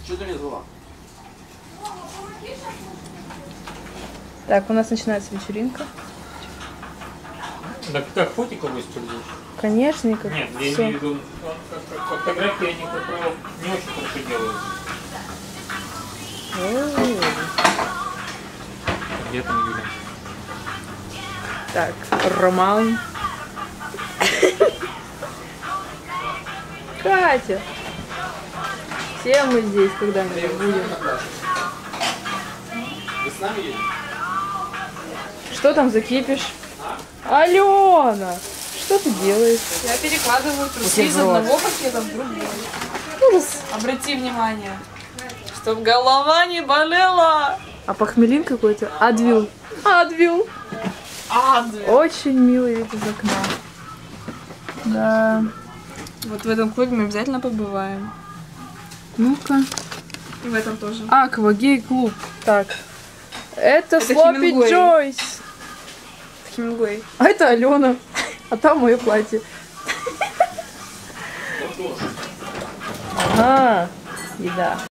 Что ты мне звала? Так, у нас начинается вечеринка. Так как фотик его используешь? Конечно, никак. Нет, я Всё. имею в виду, фотографии, они, как правило, не очень хорошо делают. Где там Юля? Так, Роман. Катя. Все мы здесь когда-нибудь будем. Вы с нами едете? Что там за кипиш? Алена! Что ты делаешь? Я перекладываю трусы из одного пакета в другой. Ужас. Обрати внимание, чтоб голова не болела. А похмелин какой-то? Адвил. Адвил. Очень милый вид из окна. Да. Вот в этом клубе мы обязательно побываем. Ну-ка. И в этом тоже. Аква, гей-клуб. Так. Это Слопи Хемингуэй. Джойс. Хемингуэй. А это Алена. А там мое платье. Ага. Еда.